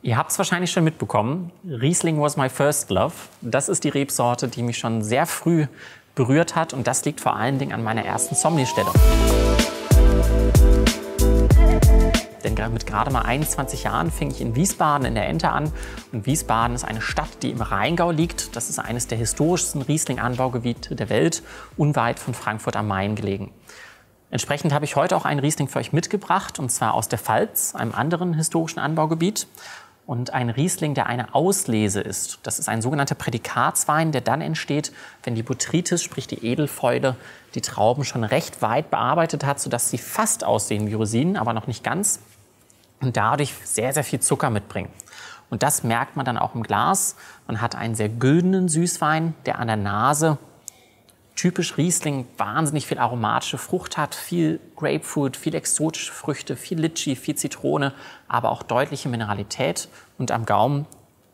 Ihr habt es wahrscheinlich schon mitbekommen, Riesling was my first love. Das ist die Rebsorte, die mich schon sehr früh berührt hat und das liegt vor allen Dingen an meiner ersten Sommelierstelle. Denn mit gerade mal 21 Jahren fing ich in Wiesbaden in der Ente an. Und Wiesbaden ist eine Stadt, die im Rheingau liegt. Das ist eines der historischsten Riesling-Anbaugebiete der Welt, unweit von Frankfurt am Main gelegen. Entsprechend habe ich heute auch einen Riesling für euch mitgebracht, und zwar aus der Pfalz, einem anderen historischen Anbaugebiet. Und ein Riesling, der eine Auslese ist. Das ist ein sogenannter Prädikatswein, der dann entsteht, wenn die Botrytis, sprich die Edelfäule, die Trauben schon recht weit bearbeitet hat, sodass sie fast aussehen wie Rosinen, aber noch nicht ganz. Und dadurch sehr, sehr viel Zucker mitbringen. Und das merkt man dann auch im Glas. Man hat einen sehr güldenen Süßwein, der an der Nase, typisch Riesling, wahnsinnig viel aromatische Frucht hat, viel Grapefruit, viel exotische Früchte, viel Litschi, viel Zitrone, aber auch deutliche Mineralität und am Gaumen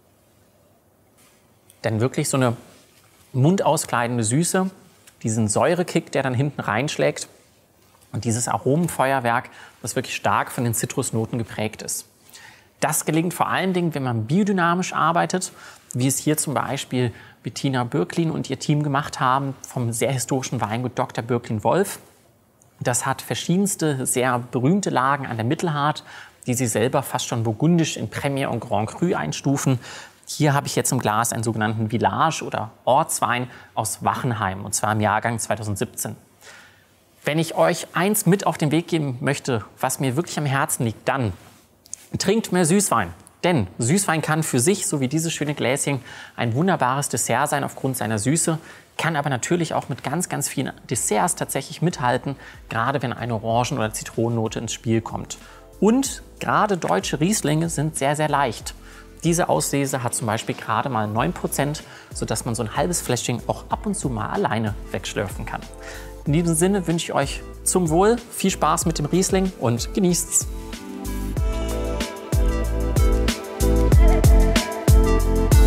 dann wirklich so eine mundauskleidende Süße, diesen Säurekick, der dann hinten reinschlägt und dieses Aromenfeuerwerk, das wirklich stark von den Zitrusnoten geprägt ist. Das gelingt vor allen Dingen, wenn man biodynamisch arbeitet, wie es hier zum Beispiel Bettina Bürklin und ihr Team gemacht haben vom sehr historischen Weingut Dr. Bürklin-Wolf. Das hat verschiedenste, sehr berühmte Lagen an der Mittelhart, die sie selber fast schon burgundisch in Premier und Grand Cru einstufen. Hier habe ich jetzt im Glas einen sogenannten Village- oder Ortswein aus Wachenheim, und zwar im Jahrgang 2017. Wenn ich euch eins mit auf den Weg geben möchte, was mir wirklich am Herzen liegt, dann trinkt mehr Süßwein. Denn Süßwein kann für sich, so wie dieses schöne Gläschen, ein wunderbares Dessert sein aufgrund seiner Süße, kann aber natürlich auch mit ganz, ganz vielen Desserts tatsächlich mithalten, gerade wenn eine Orangen- oder Zitronennote ins Spiel kommt. Und gerade deutsche Rieslinge sind sehr, sehr leicht. Diese Auslese hat zum Beispiel gerade mal 9%, sodass man so ein halbes Fläschchen auch ab und zu mal alleine wegschlürfen kann. In diesem Sinne wünsche ich euch zum Wohl viel Spaß mit dem Riesling und genießt's!